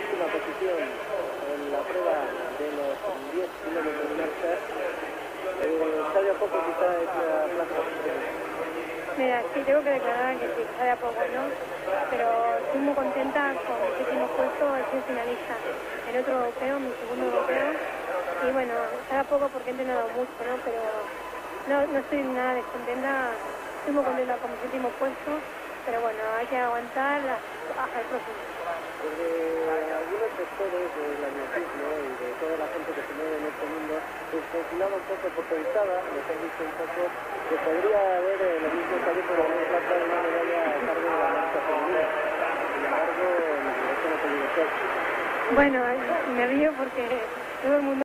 décima posición en la prueba de los 10 kilómetros marcha. ¿Sabe a poco quizá es la plaza? Mira, sí, tengo que declarar que sí, sabe a poco, ¿no? Pero estoy muy contenta con el último puesto, el ser finalista. El otro europeo, mi segundo europeo. Y bueno, sabe a poco porque he entrenado mucho, ¿no? Pero no estoy nada descontenta. Estoy muy contenta con mi último puesto. Pero bueno, hay que aguantar hasta el próximo. Porque algunos sectores del atletismo y de toda la gente que se mueve en este mundo pues calculaba un poco, porque pensaba, les he visto un poco, que podría haber lo mismo que hay por una plata de una medalla a cargo de la marcha femenina. Sin embargo, eso no ha podido ser. Bueno, me río porque todo el mundo